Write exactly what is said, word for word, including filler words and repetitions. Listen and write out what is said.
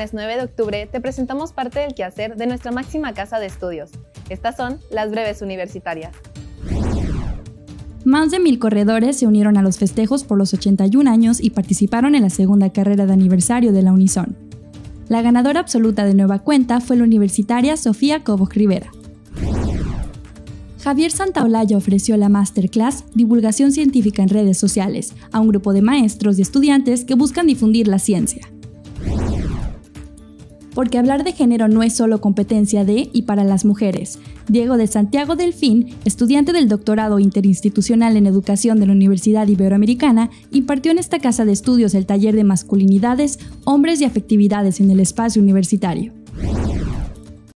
lunes nueve de octubre te presentamos parte del quehacer de nuestra máxima casa de estudios. Estas son las breves universitarias. Más de mil corredores se unieron a los festejos por los ochenta y un años y participaron en la segunda carrera de aniversario de la Unison. La ganadora absoluta de nueva cuenta fue la universitaria Sofía Cobos Rivera. Javier Santaolalla ofreció la Masterclass Divulgación Científica en Redes Sociales a un grupo de maestros y estudiantes que buscan difundir la ciencia. Porque hablar de género no es solo competencia de y para las mujeres. Diego de Santiago Delfín, estudiante del doctorado interinstitucional en educación de la Universidad Iberoamericana, impartió en esta casa de estudios el taller de masculinidades, hombres y afectividades en el espacio universitario.